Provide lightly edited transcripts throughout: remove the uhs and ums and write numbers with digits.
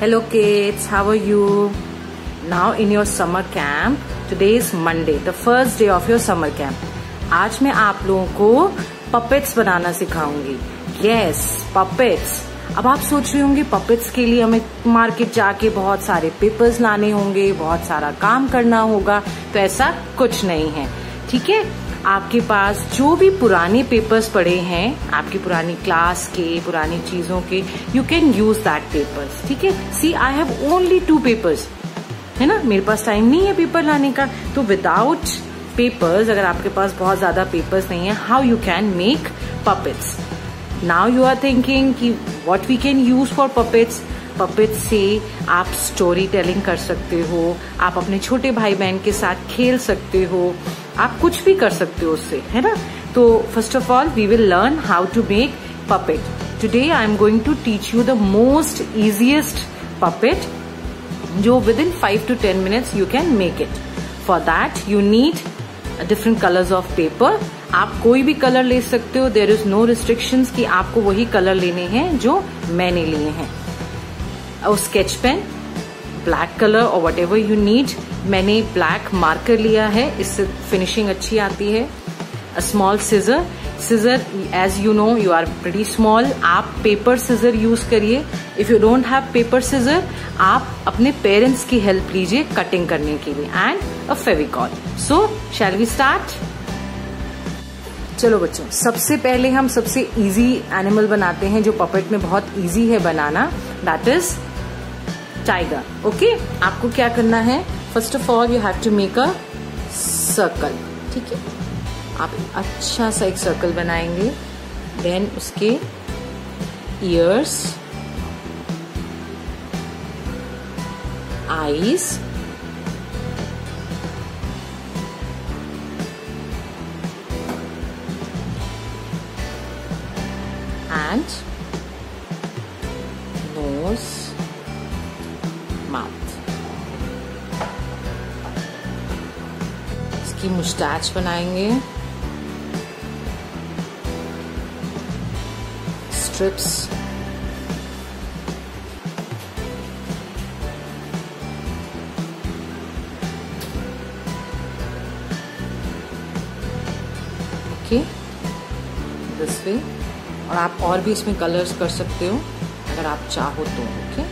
Hello kids, how are you? Now in your summer camp, today is Monday, the first day of your summer camp. आज मैं आप लोगों को puppets बनाना सिखाऊंगी. Yes, puppets. अब आप सोच रहे होंगे पपेट्स के लिए हमें मार्केट जाके बहुत सारे पेपर्स लाने होंगे, बहुत सारा काम करना होगा. तो ऐसा कुछ नहीं है, ठीक है. आपके पास जो भी पुराने पेपर्स पड़े हैं, आपकी पुरानी क्लास के, पुरानी चीजों के, you can use that papers. ठीक है. See I have only 2 papers, है ना. मेरे पास टाइम नहीं है पेपर लाने का. तो विदाउट पेपर्स, अगर आपके पास बहुत ज्यादा पेपर्स नहीं है, how you can make puppets. Now you are thinking कि what we can use for puppets. Puppets से आप स्टोरी टेलिंग कर सकते हो, आप अपने छोटे भाई बहन के साथ खेल सकते हो, आप कुछ भी कर सकते हो उससे, है ना. तो first of all we will learn how to make puppet. Today I am going to teach you the most easiest puppet, जो within 5 to 10 minutes you can make it. For that you need different colors of paper. आप कोई भी colour ले सकते हो. There is no restrictions कि आपको वही कलर लेने हैं जो मैंने लिए हैं. और स्केच पेन, ब्लैक कलर और वट एवर यू नीड. मैंने ब्लैक मार्कर लिया है, इससे फिनिशिंग अच्छी आती है. A small scissor. Scissor as you know you are pretty small. आप पेपर सीजर यूज करिए. If you don't have paper scissor, आप अपने पेरेंट्स की हेल्प लीजिए कटिंग करने के लिए. And a Fevicol. So shall we start. चलो बच्चों, सबसे पहले हम सबसे इजी एनिमल बनाते हैं जो पपेट में बहुत इजी है बनाना. That is tiger. ओके. आपको क्या करना है, first of all you have to make a circle. ठीक है. आप अच्छा सा एक सर्कल बनाएंगे. देन उसके ears, eyes, and nose, mouth. इसकी मुस्टैच बनाएंगे. Strips, okay, this way. और आप और भी इसमें कलर्स कर सकते हो अगर आप चाहो तो. Okay.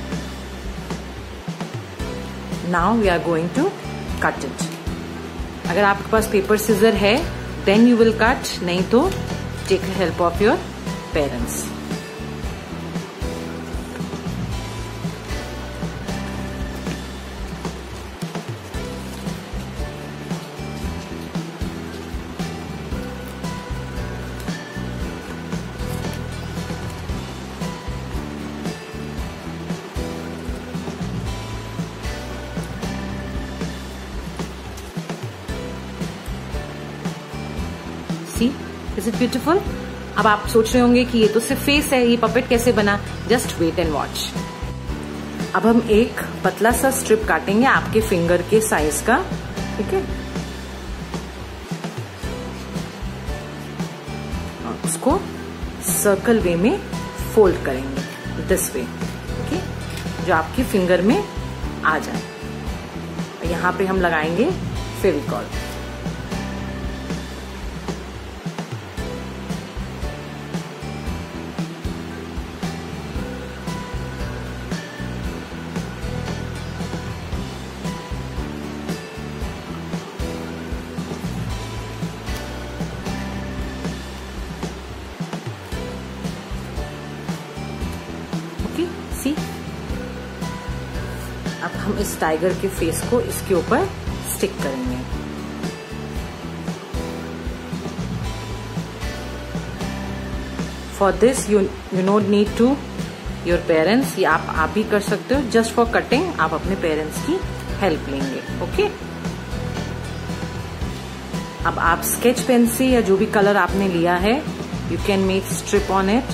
Now we are going to cut it. अगर आपके पास पेपर सीजर है देन यू विल कट, नहीं तो take help of your parents. Is it beautiful? अब आप सोच रहे होंगे कि ये तो सिर्फ फेस है, ये पपेट कैसे बना. Just wait and watch. अब हम एक पतला सा स्ट्रिप काटेंगे आपके फिंगर के साइज का. ठीक है. और उसको सर्कल वे में फोल्ड करेंगे, दिस वे. ओके. जो आपकी फिंगर में आ जाए. और यहां पे हम लगाएंगे फेविकॉल. सी. अब हम इस टाइगर के फेस को इसके ऊपर स्टिक करेंगे. For this you not need to your parents. ये आप भी कर सकते हो. जस्ट फॉर कटिंग आप अपने पेरेंट्स की हेल्प लेंगे. ओके. अब आप स्केच पेन से या जो भी कलर आपने लिया है, you can make strip on it.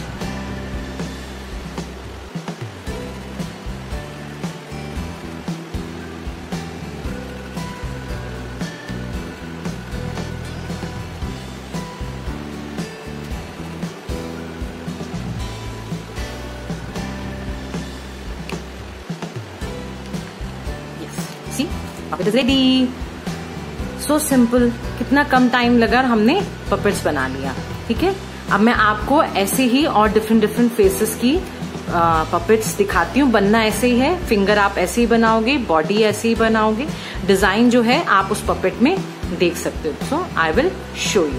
See puppet is ready. So simple, कितना कम टाइम लगा और हमने पपेट्स बना लिया। ठीक है, अब मैं आपको ऐसे ही और डिफरेंट फेसेस की पपेट्स दिखाती हूँ। बनना ऐसे ही है, फिंगर आप ऐसे ही बनाओगे, बॉडी ऐसे ही बनाओगे, डिजाइन जो है आप उस पपेट में देख सकते हो। So I will show you.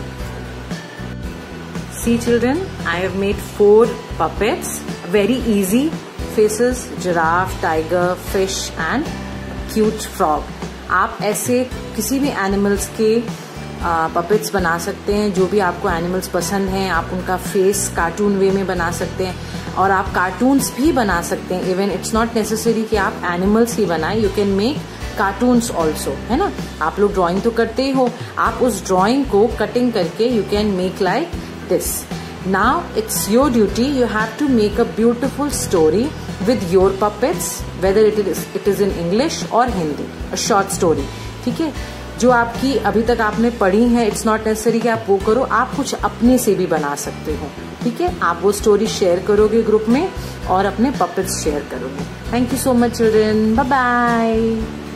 See children, I have made 4 puppets, very easy faces, giraffe, tiger, fish and cute frog। आप ऐसे किसी भी एनिमल्स के पपेट्स बना सकते हैं, जो भी आपको एनिमल्स पसंद हैं। आप उनका फेस कार्टून वे में बना सकते हैं और आप कार्टून्स भी बना सकते हैं। इवन इट्स नॉट नेसेसरी कि आप एनिमल्स ही बनाएं, you can make cartoons also, है ना। आप लोग ड्राइंग तो करते ही हो, आप उस ड्राइंग को कटिंग करके you can make like this. Now it's your duty, you have to make a beautiful story with your puppets, whether it is in English और हिंदी, a short story। ठीक है, जो आपकी अभी तक आपने पढ़ी है, इट्स नॉट नेसेसरी कि आप वो करो, आप कुछ अपने से भी बना सकते हो। ठीक है, आप वो स्टोरी शेयर करोगे ग्रुप में और अपने पपेट्स शेयर करोगे। Thank you so much children, bye bye.